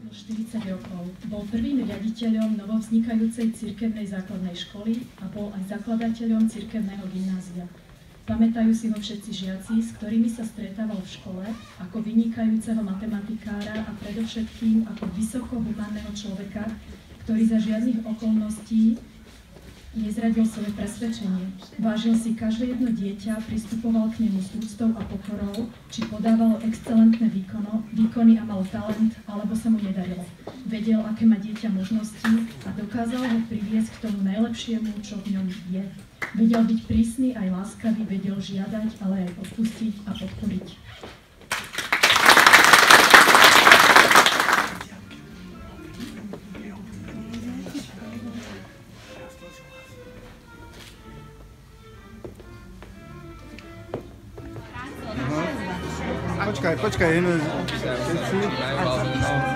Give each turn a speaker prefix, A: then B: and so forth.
A: 40 rokov. Bol prvým riaditeľom novovznikajúcej cirkevnej základnej školy a bol aj zakladateľom cirkevného gymnázia. Pamätajú si ho všetci žiaci, s ktorými sa stretával v škole, ako vynikajúceho matematikára a predovšetkým ako vysoko humánneho človeka, ktorý za žiadnych okolností nezradil svoje presvedčenie. Vážil si každé jedno dieťa, pristupoval k nemu s úctou a pokorou, či podával excelentné výkony a mal talent, alebo sa mu nedarilo. Vedel, aké má dieťa možnosti a dokázal ho priviesť k tomu najlepšiemu, čo v ňom je. Vedel byť prísny aj láskavý, vedel žiadať, ale aj odpustiť a podporiť.
B: Počkaj,